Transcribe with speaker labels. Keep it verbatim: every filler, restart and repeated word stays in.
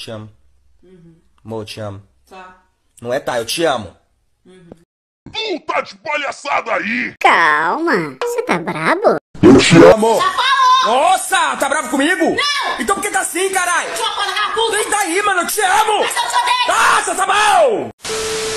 Speaker 1: te amo.
Speaker 2: Uhum.
Speaker 1: Amor, eu te amo.
Speaker 2: Tá.
Speaker 1: Não é tá, eu te amo.
Speaker 2: Uhum.
Speaker 3: Puta de palhaçada aí!
Speaker 4: Calma, você tá brabo?
Speaker 1: Eu te amo! Nossa, tá bravo comigo?
Speaker 2: Não!
Speaker 1: Então por que tá assim, caralho?
Speaker 2: Sua porra da puta!
Speaker 1: Vem daí, mano, eu te amo!
Speaker 2: Mas eu te odeio!
Speaker 1: Nossa, tá bom!